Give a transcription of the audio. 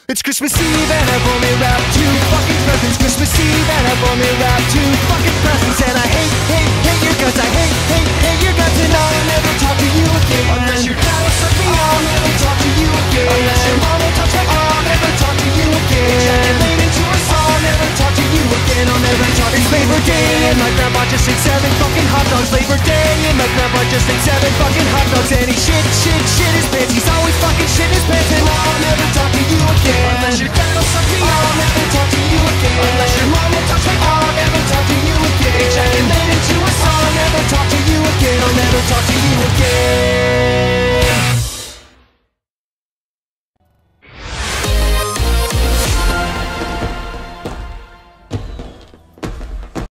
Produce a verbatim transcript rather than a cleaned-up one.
It's Christmas Eve and I've only wrapped two fucking presents. Christmas Eve and I've only wrapped two fucking presents. And I hate, hate, hate your guts. I hate, hate, hate your guts. And I'll never talk to you again. Unless your dad will suck me, I'll never talk to you again. Unless your mom will touch me, I'll never talk to you again. Ejaculate into us, I'll never talk to you again. I'll never talk to you. It's Labor Day and my grandpa just ate seven fucking hot dogs. Labor Day and my grandpa just ate seven fucking hot dogs. And he shit, shit, shit his pants.